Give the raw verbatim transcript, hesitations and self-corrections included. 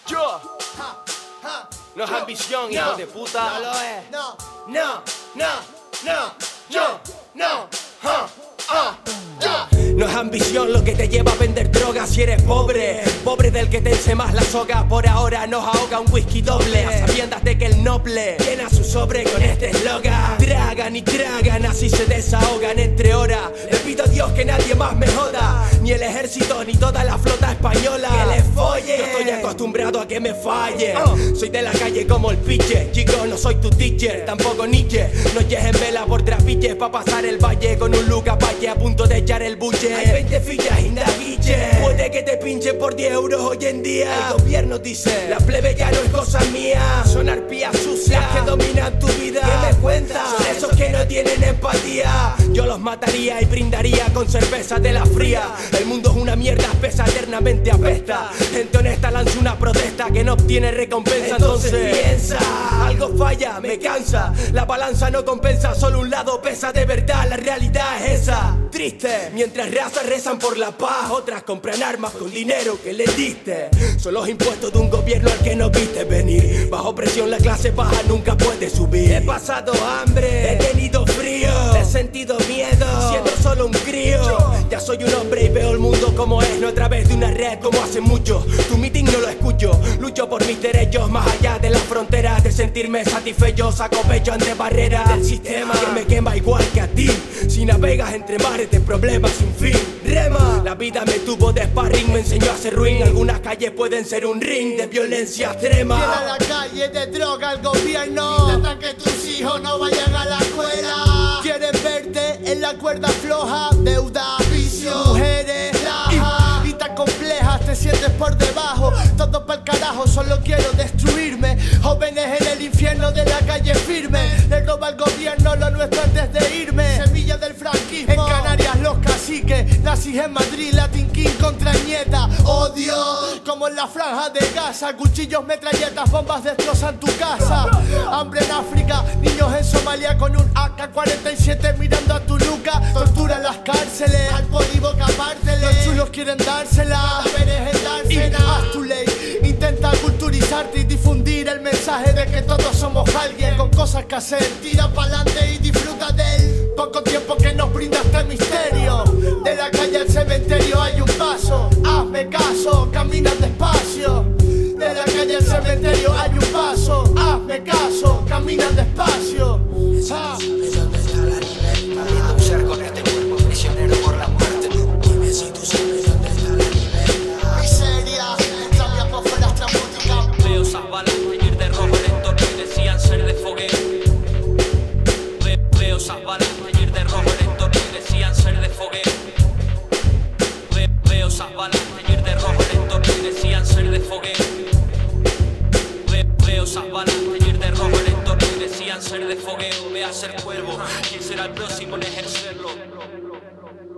Yo. No es ambición, hijo de puta. No lo es. No, no, no, no. Yo, no, ha, ah, yo. No es ambición lo que te lleva a vender drogas si eres pobre. Pobre del que tense más la soga. Por ahora nos ahoga un whisky doble, a sabiendas de que el noble llena su sobre con este eslogan. Tragan y tragan, así se desahogan entre horas. Le pido a Dios que nadie más me joda, ni el ejército ni toda la flota española. Que le folle, no estoy acostumbrado a que me falle. Soy de la calle como el piche. Chicos, no soy tu teacher, tampoco Nietzsche. Noches en vela por trapiches pa' pasar el valle con un Luca Valle a punto de echar el buche. Hay veinte fichas y naguiche. Puede que te pinchen por diez euros hoy en día. El gobierno dice, la plebe ya no es cosa mía. Son arpías sucias que dominan tu vida. ¿Qué me cuentas? Son esos que no tienen empatía. Yo los mataría y brindaría con cerveza de la fría. El mundo es una mierda espesa, eternamente apesta. Gente honesta lanza una protesta que no obtiene recompensa. Entonces, Entonces piensa, algo falla, me cansa. La balanza no compensa, solo un lado pesa de verdad. La realidad es esa, triste. Mientras razas rezan por la paz, otras compran armas con dinero que les diste. Son los impuestos de un gobierno al que no viste venir. Bajo presión la clase baja nunca puede subir. He pasado hambre, he tenido frío, he sentido miedo, siendo solo un crío. Ya soy un hombre y veo el mundo como es, no a través de una red como hace mucho. Tu meeting no lo escucho, lucho por mis derechos más allá de las fronteras. De sentirme satisfecho, saco pecho ante barreras del sistema que me quema igual que a ti. Si navegas entre mares de problemas sin fin, rema. La vida me tuvo de sparring, me enseñó a ser ruin. Algunas calles pueden ser un ring de violencia extrema. Llena la calle de droga el gobierno, intenta que tus hijos no vayan a la escuela. Quieren verte en la cuerda floja, deuda, vicio, mujeres, laja, y tan complejas te sientes por debajo. Todo pa'l carajo, solo quiero destruirme. Jóvenes en el infierno de la calle firme, le roba al gobierno lo nuestro antes de irme. Semilla del franquismo, en Canarias los caciques, nazis en Madrid, Latin King contra Nieta. Odio, como en la franja de Gaza, cuchillos, metralletas, bombas destrozan tu casa. Hambre en África, niños en Somalia con un A K cuarenta y siete mirando a tu nuca. Tortura en las cárceles, al poli boca apártele. Los chulos quieren dársela, deberes en dársela. Haz tu ley, intenta culturizarte y difundir el mensaje de que todos somos alguien con cosas que hacer. Tira pa'lante y disfruta del poco tiempo que nos brinda este misterio. De la calle al cementerio hay un paso, hazme caso, camina despacio. De la calle al cementerio hay un paso, hazme caso, camina despacio. Ah. Abusar con este cuerpo prisionero por la muerte. Dime si tú sabes dónde está la libertad. Miseria, cambia por fuera estrambótica. Veo esas balas teñir de rojo lento que decían ser de fogueo. Ve, veo esas balas teñir de rojo lento que decían ser de fogueo. Ve, veo esas balas teñir de rojo lento que decían ser de fogueo. Ve, veo esas balas teñir de rojo lento que decían ser de fogueo. Ve a ser cuervo, ¿quién será el próximo en ejercerlo?